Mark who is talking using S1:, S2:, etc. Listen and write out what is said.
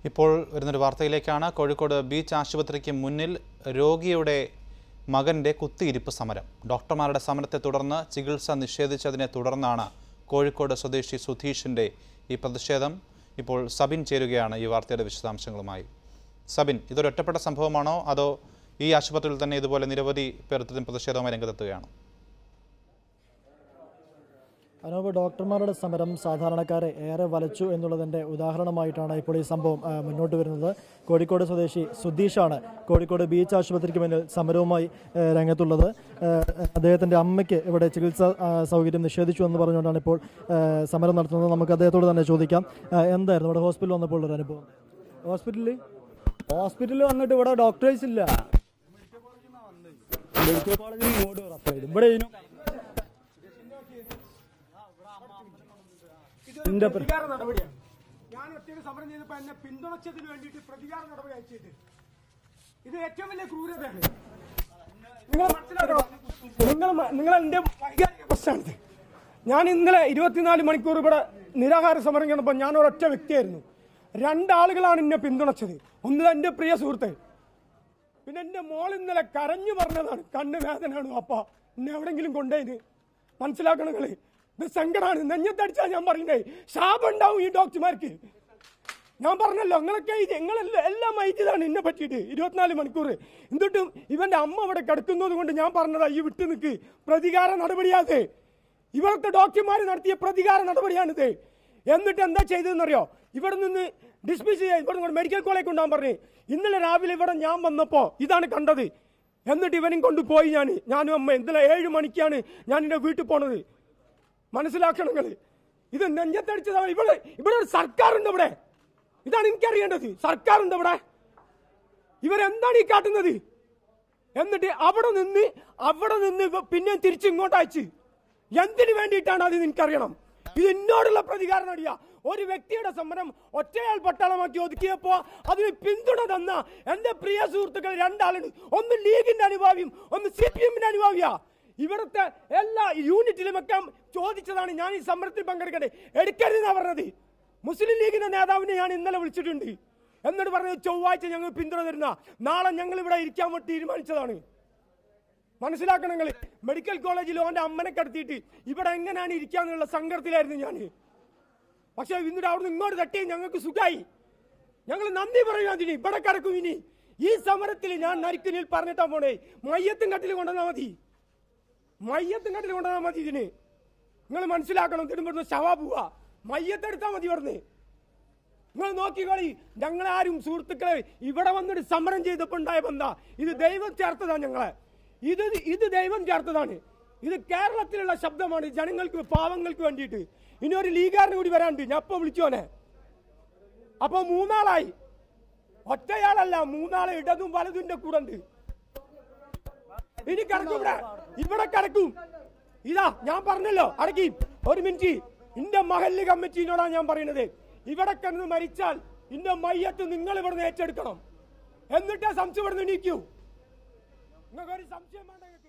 S1: ഇപ്പോൾ വരുന്നൊരു വാർത്തയിലേക്കാണ്. കോഴിക്കോട് ബീച്ച് ആശുപത്രിക്ക് മുന്നിൽ രോഗിയുടെ മകന്റെ കുത്തിയിരിപ്പ് സമരം. ഡോക്ടർമാരുടെ സമരത്തെ തുടർന്ന് ചികിത്സ നിഷേധിച്ചതിനെ തുടർന്നാണ് കോഴിക്കോട് സ്വദേശി സുധീഷിന്റെ ഈ പ്രതിഷേധം. ഇപ്പോൾ സബിൻ ചേരുകയാണ് ഈ വാർത്തയുടെ വിശദാംശങ്ങളുമായി. സബിൻ, ഇതൊരു ഒറ്റപ്പെട്ട സംഭവമാണോ അതോ ഈ ആശുപത്രിയിൽ തന്നെ ഇതുപോലെ നിരവധി പേർ പ്രതിഷേധവുമായി രംഗത്തെത്തുകയാണോ?
S2: അനൂപ്, ഡോക്ടർമാരുടെ സമരം സാധാരണക്കാരെ ഏറെ വലച്ചു എന്നുള്ളതിൻ്റെ ഉദാഹരണമായിട്ടാണ് ഇപ്പോൾ ഈ സംഭവം മുന്നോട്ട് വരുന്നത്. കോഴിക്കോട് സ്വദേശി സുധീഷാണ് കോഴിക്കോട് ബീച്ച് ആശുപത്രിക്ക് മുന്നിൽ സമരവുമായി രംഗത്തുള്ളത്. അദ്ദേഹത്തിൻ്റെ അമ്മയ്ക്ക് ഇവിടെ ചികിത്സാ സൗകര്യം നിഷേധിച്ചു എന്ന് പറഞ്ഞുകൊണ്ടാണ് ഇപ്പോൾ സമരം നടത്തുന്നത്. നമുക്ക് അദ്ദേഹത്തോട് തന്നെ ചോദിക്കാം, എന്തായിരുന്നു ഇവിടെ ഹോസ്പിറ്റലിൽ വന്നപ്പോൾ ഒരു അനുഭവം?
S3: ഹോസ്പിറ്റലിൽ വന്നിട്ട് ഇവിടെ ഡോക്ടേഴ്സ് ഇല്ല. മെഡിക്കൽ കോളേജിൽ ഇങ്ങോട്ട് ഇവിടെ
S4: ഞാൻ ഒറ്റയ്ക്ക് സമരം ചെയ്തപ്പോൾ എന്നെ പിന്തുണച്ചതിന് വേണ്ടിയിട്ട് പ്രതികാര നടപടി അയച്ചത് ഇത് ഏറ്റവും വലിയ ക്രൂരതയാണ്. നിങ്ങൾ മനസ്സിലാക്കണം, നിങ്ങൾ എന്റെ വൈകാരിക പ്രശ്നമാണിത്. ഞാൻ ഇന്നലെ 24 മണിക്കൂർ ഇവിടെ നിരാഹാര സമരം ചെയ്തപ്പോൾ ഞാൻ ഒരൊറ്റ വ്യക്തിയായിരുന്നു. 2 ആളുകളാണ് എന്നെ പിന്തുണച്ചത്. ഒന്ന് എന്റെ പ്രിയ സുഹൃത്ത്, പിന്നെ എന്റെ മോൾ ഇന്നലെ കരഞ്ഞു പറഞ്ഞതാണ്, കണ്ണ് വേദനയാണ് അപ്പ എന്നെ എവിടെങ്കിലും കൊണ്ടേന്. മനസ്സിലാക്കണം, നിങ്ങള് ഇത് സങ്കടമാണ്. നെഞ്ഞത്തടിച്ചാൽ ഞാൻ പറയുന്നേ ശാപം ഉണ്ടാവും ഈ ഡോക്ടർമാർക്ക്. ഞാൻ പറഞ്ഞല്ലോ, നിങ്ങളെല്ലാം എല്ലാം മൈറ്റിയതാണ് എന്നെ പറ്റിയിട്ട് 24 മണിക്കൂർ. എന്നിട്ടും ഇവന്റെ അമ്മ ഇവിടെ കിടക്കുന്നത് കൊണ്ട് ഞാൻ പറഞ്ഞതാ, ഈ വിട്ടു നിൽക്ക്, പ്രതികാര നടപടിയാത്. ഇവിടുത്തെ ഡോക്ടർമാർ നടത്തിയ പ്രതികാര നടപടിയാണിത്. എന്നിട്ട് എന്താ ചെയ്തതെന്നറിയോ? ഇവിടെ നിന്ന് ഡിസ്മിസ് ചെയ്യാൻ ഇവിടെ മെഡിക്കൽ കോളേജ് കൊണ്ടുപോകാൻ പറഞ്ഞു. ഇന്നലെ രാവിലെ ഇവിടെ ഞാൻ വന്നപ്പോ ഇതാണ് കണ്ടത്. എന്നിട്ട് ഇവനും കൊണ്ടുപോയി ഞാനും അമ്മ. ഇന്നലെ 7 മണിക്കാണ് ഞാൻ എന്റെ വീട്ടിൽ പോണത്. മനസ്സിലാക്കണങ്ങൾ, ഇത് നെഞ്ചത്തടിച്ചതാണ്. ഇവിടെ ഒരു സർക്കാരുണ്ട്. ഇവിടെ ഇതാണ് എനിക്കറിയേണ്ടത്. സർക്കാരുണ്ട് ഇവിടെ. ഇവരെന്താണ് ഈ കാട്ടുന്നത്? എന്നിട്ട് അവിടെ നിന്ന് പിന്നെ തിരിച്ച് ഇങ്ങോട്ട് അയച്ച് എന്തിനു വേണ്ടിയിട്ടാണ് അത് എനിക്കറിയണം. ഇത് എന്നോടുള്ള പ്രതികാരം നടിയാ. ഒരു വ്യക്തിയുടെ സമരം ഒറ്റയാൾ പട്ടാളമാക്കി ഒതുക്കിയപ്പോ അതിന് പിന്തുണ തന്ന എന്റെ പ്രിയ സുഹൃത്തുക്കൾ 2 ആളുണ്ട്. ഒന്ന് ലീഗിന്റെ അനുഭാവിയും ഒന്ന് CPM-ന്റെ അനുഭാവിയാ. ഇവിടുത്തെ എല്ലാ യൂണിറ്റിലും ഒക്കെ ചോദിച്ചതാണ് ഞാൻ ഈ സമരത്തിൽ പങ്കെടുക്കണ്ടേ, എടുക്കരുതെന്നാ പറഞ്ഞത്. മുസ്ലിം ലീഗിന്റെ നേതാവിനെ ഞാൻ ഇന്നലെ വിളിച്ചിട്ടുണ്ട്. എന്നിട്ട് പറഞ്ഞത് ചൊവ്വാഴ്ച ഞങ്ങൾ പിന്തുണ തരുന്ന, നാളെ ഞങ്ങൾ ഇവിടെ ഇരിക്കാൻ വേണ്ടി തീരുമാനിച്ചതാണ്. മനസ്സിലാക്കണം, നിങ്ങൾ മെഡിക്കൽ കോളേജിൽ ഓന്റെ അമ്മനെ കടത്തിയിട്ട് ഇവിടെ എങ്ങനെയാണ് ഇരിക്കാന്നുള്ള സങ്കടത്തിലായിരുന്നു ഞാൻ. പക്ഷെ എന്നിട്ട് അവിടുന്ന് ഇങ്ങോട്ട് തട്ടി ഞങ്ങൾക്ക് സുഖമായി. ഞങ്ങൾ നന്ദി പറയും അതിന്. ഇവിടെ കിടക്കും ഇനി ഈ സമരത്തിൽ ഞാൻ നരിക്കുനിൽ പറഞ്ഞിട്ടാ പോണേ. മയ്യത്തും കട്ടിൽ കൊണ്ടുവന്നാൽ മതി, ഇതിന്. നിങ്ങൾ മനസ്സിലാക്കണം, തിരുമ്പുന്ന ശവാ പോവാ, മയ്യത്തെടുത്താൽ മതി പറഞ്ഞ്. നിങ്ങൾ നോക്കിക്കളി, ഞങ്ങളാരും സുഹൃത്തുക്കളെ ഇവിടെ വന്നിട്ട് സമരം ചെയ്തപ്പോൾ ഉണ്ടായ ബന്ധ ഇത് ദൈവം ചേർത്തതാണ്. ഞങ്ങളെ ഇത് ദൈവം ചേർത്തതാണ്. ഇത് കേരളത്തിലുള്ള ശബ്ദമാണ്, ജനങ്ങൾക്ക്, പാവങ്ങൾക്ക് വേണ്ടിയിട്ട്. ഇനി ഒരു ലീഗാറിന് കൂടി വരാണ്ട്. ഞാൻ ഇപ്പൊ വിളിച്ചോനെ. അപ്പൊ 3 ആളായി. ഒറ്റയാളല്ല, 3 ആള് ഇടതും വലതുന്റെ കൂടെ ഉണ്ട്. ഇനി കിടക്കും ഇവിടെ കിടക്കും. ഇതാ ഞാൻ പറഞ്ഞല്ലോ, അടക്കി ഒരു മിനിറ്റ്. എന്റെ മഹല്ല് കമ്മിറ്റിനോടാണ് ഞാൻ പറയുന്നത്, ഇവിടെ കിടന്ന് മരിച്ചാൽ എന്റെ മയ്യത്ത് നിങ്ങൾ ഇവിടെ ഏറ്റെടുക്കണം. എന്നിട്ടേ സംശയം ഇവിടെ എണീക്കൂ. നിങ്ങൾക്ക് ഒരു സംശയം വേണ്ട.